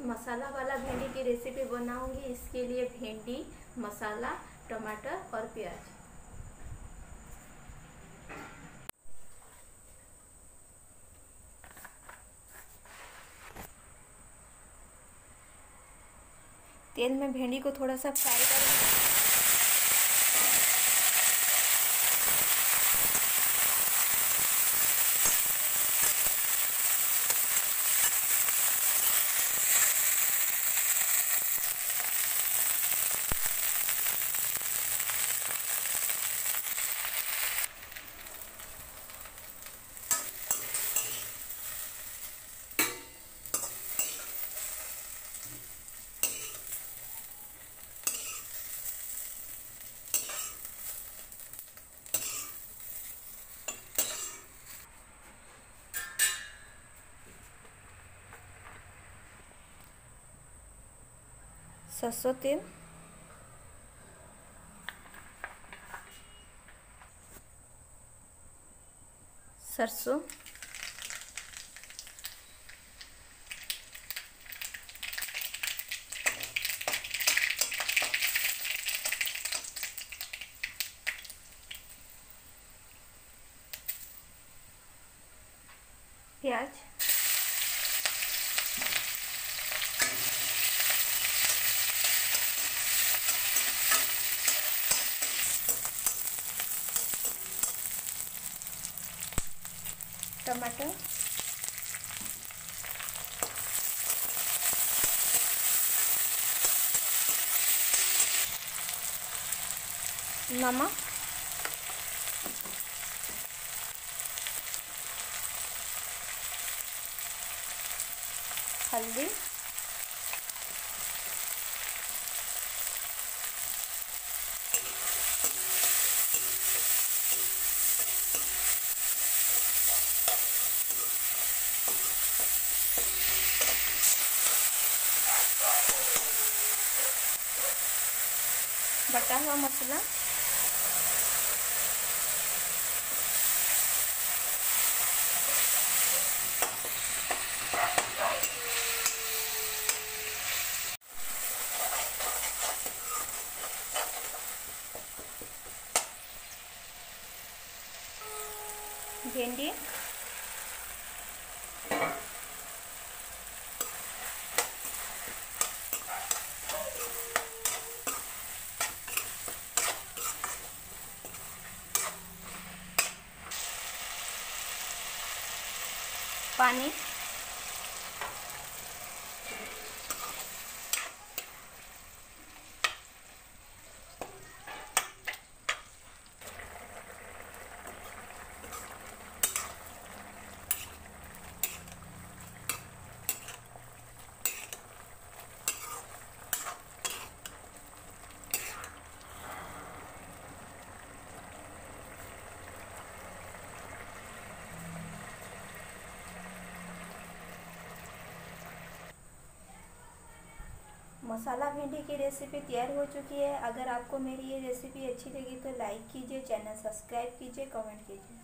मसाला वाला भिंडी की रेसिपी बनाऊंगी। इसके लिए भिंडी, मसाला, टमाटर और प्याज। तेल में भिंडी को थोड़ा सा फ्राई करेंगे। सरसों तेल, सरसों, प्याज, टमाटर, नमक, हल्दी, बटा हुआ मसाला, भिंडी, पानी, मसाला भिंडी की रेसिपी तैयार हो चुकी है। अगर आपको मेरी ये रेसिपी अच्छी लगी तो लाइक कीजिए, चैनल सब्सक्राइब कीजिए, कमेंट कीजिए।